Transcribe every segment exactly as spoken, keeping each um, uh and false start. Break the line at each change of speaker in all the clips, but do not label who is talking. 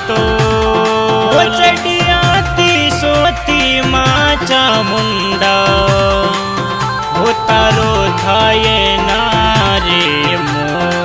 तो चढ़ियाती सोती माँ चामुंडा हो तारो थाये नारे मोल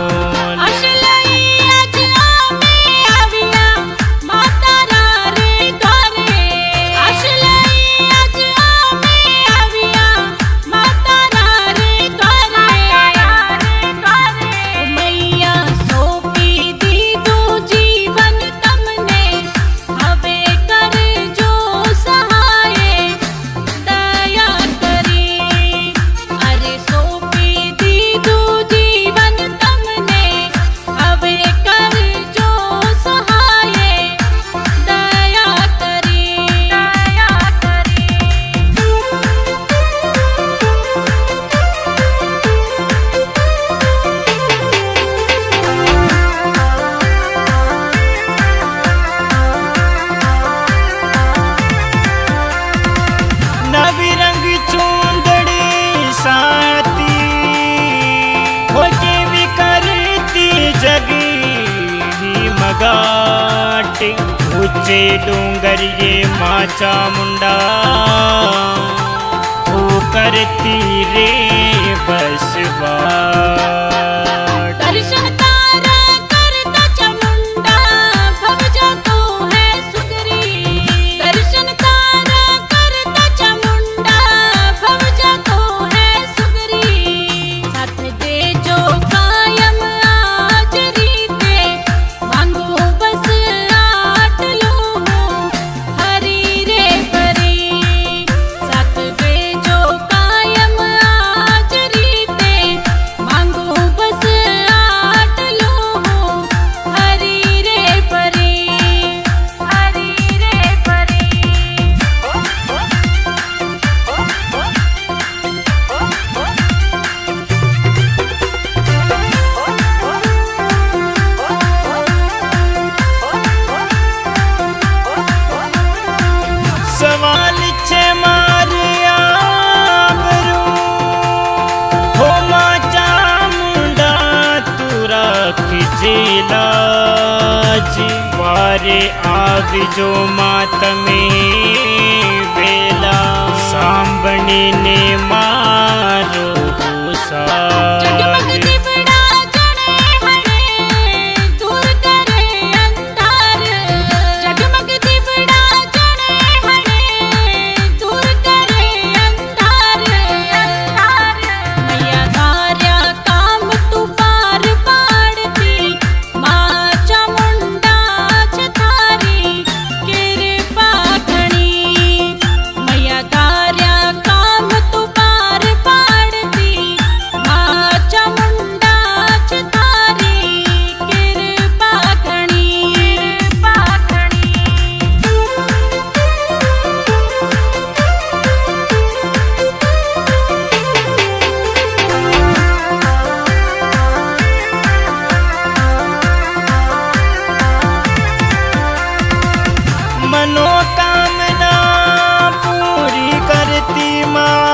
मगाटे ऊंचे डूंगर ये माँ चामुंडा वो करती रे बसवाट
दर्शन तारा करता चामुंडा भव जातो है सुगरी दर्शन तारा करता चामुंडा भव जातो है सुगरी साथ दे जो कायम आज रीते मांगो बस आठ लो हरी रे परी साथ दे जो कायम आज रीते मांगो बस आठ लो हरी रे परी हरी रे परी
सवाल छे मारिया बरू हो माँ चामुंडा तू राख जिलाज वारे आवी जो मात में वेला सांबणी ने मारो साज
जगमग दिवड़ा जने हने दूर करे अंधार जगमग दिवड़ा जने हने दूर करे अंधार अंधार मैया धार्या काम तू पार पाड़ती माँ चामुंडा छतारी कृपा घणी मैया धार्या काम तू पार पाड़ती माँ चामुंडा छतारी कृपा घणी कृपा घणी
मनोकामना पूरी करती माँ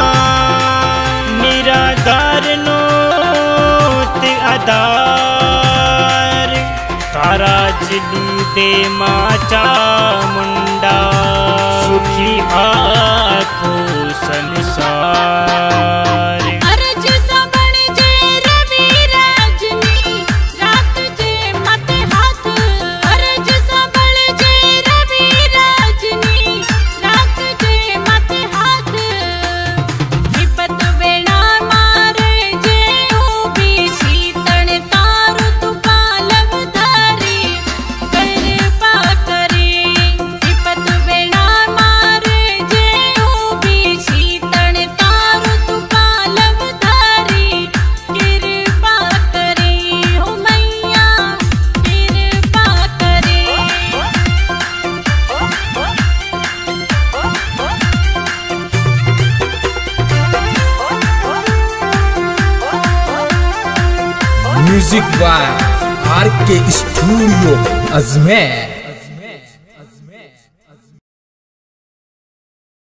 निराधार नो ते आधार तारा जिली दे माँ चामुंडा सुखी आखो संसार
अरज सबण जे रवि राजनी रात जे मत हाथ अरज सबण जे रवि राजनी रात जे मत हाथ विपत वेणा मारे जे उभी शीतण तारु तू पालव धारी कृपा करी विपत वेणा मारे जे उभी शीतण तारु तू पालव धारी कृपा करी हो मैया कृपा करी
music by R K studio Ajmer.